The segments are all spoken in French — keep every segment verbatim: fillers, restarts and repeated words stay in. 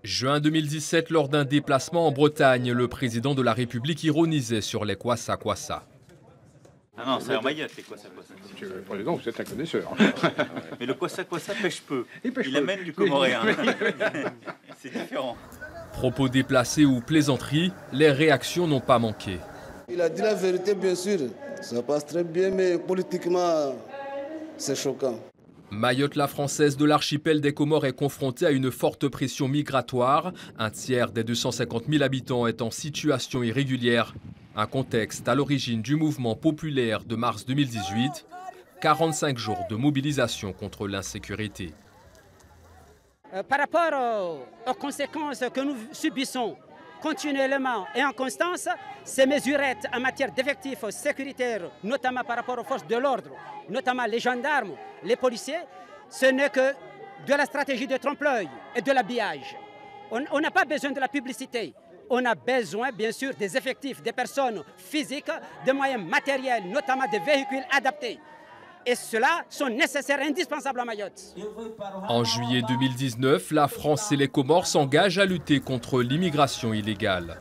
Juin deux mille dix-sept, lors d'un déplacement en Bretagne, le président de la République ironisait sur les kwassa-kwassa. Ah non, c'est en Mayotte, les kwassa-kwassa. Monsieur le Président, vous êtes un connaisseur. Mais le kwassa-kwassa pêche peu. Il pêche Il peu. amène du comoréen. C'est différent. Propos déplacés ou plaisanteries, les réactions n'ont pas manqué. Il a dit la vérité, bien sûr. Ça passe très bien, mais politiquement, c'est choquant. Mayotte, la française de l'archipel des Comores, est confrontée à une forte pression migratoire. Un tiers des deux cent cinquante mille habitants est en situation irrégulière. Un contexte à l'origine du mouvement populaire de mars deux mille dix-huit. quarante-cinq jours de mobilisation contre l'insécurité. Euh, par rapport aux, aux conséquences que nous subissons continuellement et en constance, ces mesurettes en matière d'effectifs sécuritaires, notamment par rapport aux forces de l'ordre, notamment les gendarmes, les policiers, ce n'est que de la stratégie de trompe-l'œil et de l'habillage. On n'a pas besoin de la publicité. On a besoin, bien sûr, des effectifs, des personnes physiques, des moyens matériels, notamment des véhicules adaptés. Et ceux-là sont nécessaires et indispensables à Mayotte. En juillet deux mille dix-neuf, la France et les Comores s'engagent à lutter contre l'immigration illégale.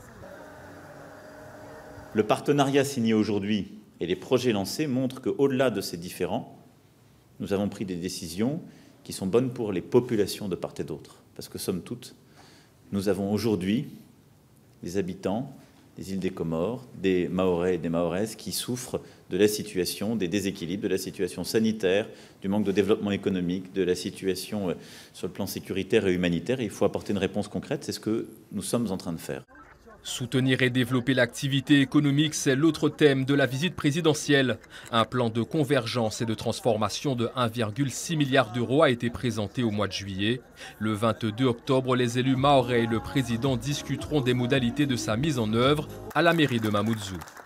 Le partenariat signé aujourd'hui et les projets lancés montrent qu'au-delà de ces différends, nous avons pris des décisions qui sont bonnes pour les populations de part et d'autre. Parce que, somme toute, nous avons aujourd'hui des habitants des îles des Comores, des Mahorais et des Mahoraises qui souffrent de la situation, des déséquilibres, de la situation sanitaire, du manque de développement économique, de la situation sur le plan sécuritaire et humanitaire. Et il faut apporter une réponse concrète, c'est ce que nous sommes en train de faire. Soutenir et développer l'activité économique, c'est l'autre thème de la visite présidentielle. Un plan de convergence et de transformation de un virgule six milliard d'euros a été présenté au mois de juillet. Le vingt-deux octobre, les élus mahorais et le président discuteront des modalités de sa mise en œuvre à la mairie de Mamoudzou.